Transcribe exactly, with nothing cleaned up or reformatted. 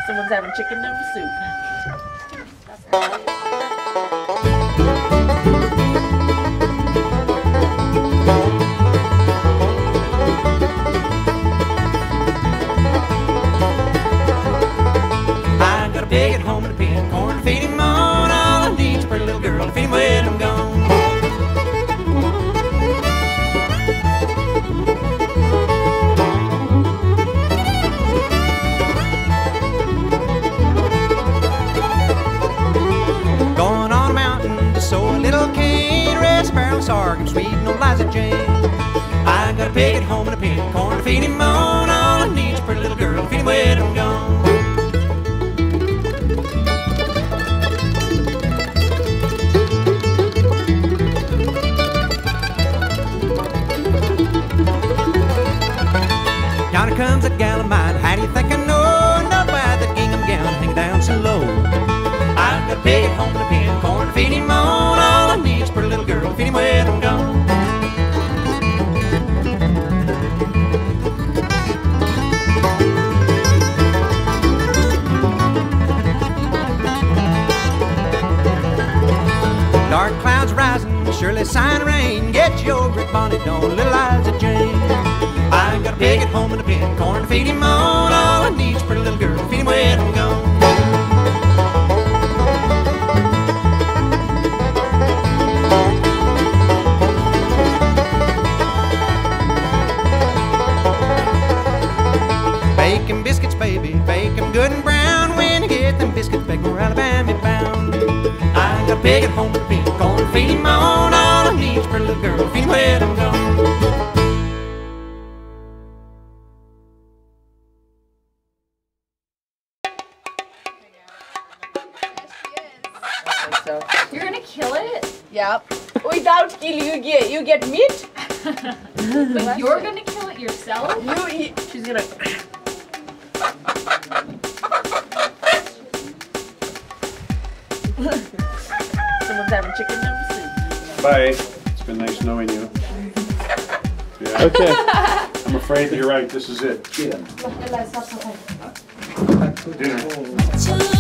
Someone's having chicken noodle soup. I got a pig at home and a pin, corn to feed him on. All I need's a pretty little girl to feed him when I'm gone. Going on a mountain to sow a little cane, red sparrow, sorghum, sweet, no Liza Jane. I got a pig at home and a pin, corn to feed him on. All I need's a pretty little girl to feed him when I'm gone. Yonder comes a gal of mine, how do you think I know? Not by that gingham gown hanging down so low. I've got a pig at home and a pin, corn to feed him on. All I need is a pretty little girl to feed him when I'm gone. Dark clouds rising, surely sign of rain. Get your great bonnet on, little Liza Jane. I got a pig at home and a pin, corn to feed him on. All I need is a pretty little girl to feed him when I'm gone. Bake 'em biscuits, baby, bake 'em good and brown. When you get them biscuits, bake 'em Alabama bound. I got a pig at home and a pin, corn to feed him on. All I need is a pretty little girl to feed him when I'm gone. So. You're gonna kill it? Yep. Without kill, you get you get meat. But you're gonna kill it yourself? You eat. She's gonna. Someone's having chicken noodle soup. Bye. It's been nice knowing you. Yeah. Okay. I'm afraid you're right. This is it. Yeah. Dinner.